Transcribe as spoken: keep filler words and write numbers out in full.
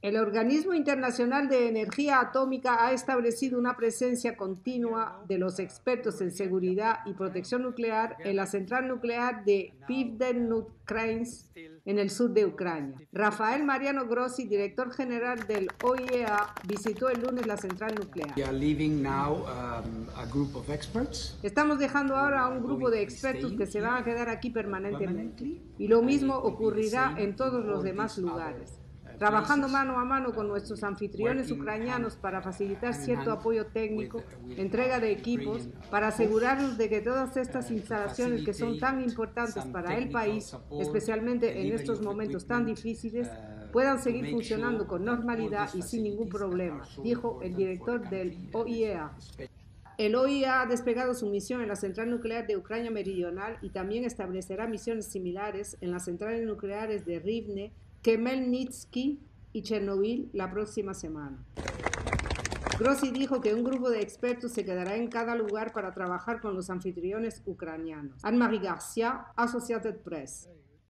El Organismo Internacional de Energía Atómica ha establecido una presencia continua de los expertos en seguridad y protección nuclear en la central nuclear de Pivdennukhraysk, en el sur de Ucrania. Rafael Mariano Grossi, director general del O I E A, visitó el lunes la central nuclear. Estamos dejando ahora a un grupo de expertos que se van a quedar aquí permanentemente, y lo mismo ocurrirá en todos los demás lugares, trabajando mano a mano con nuestros anfitriones ucranianos para facilitar cierto apoyo técnico, entrega de equipos, para asegurarnos de que todas estas instalaciones que son tan importantes para el país, especialmente en estos momentos tan difíciles, puedan seguir funcionando con normalidad y sin ningún problema, dijo el director del O I E A. El O I E A ha desplegado su misión en la central nuclear de Ucrania Meridional y también establecerá misiones similares en las centrales nucleares de Rivne, Khmelnytsky y Chernobyl la próxima semana. Grossi dijo que un grupo de expertos se quedará en cada lugar para trabajar con los anfitriones ucranianos. Anne-Marie Garcia, Associated Press.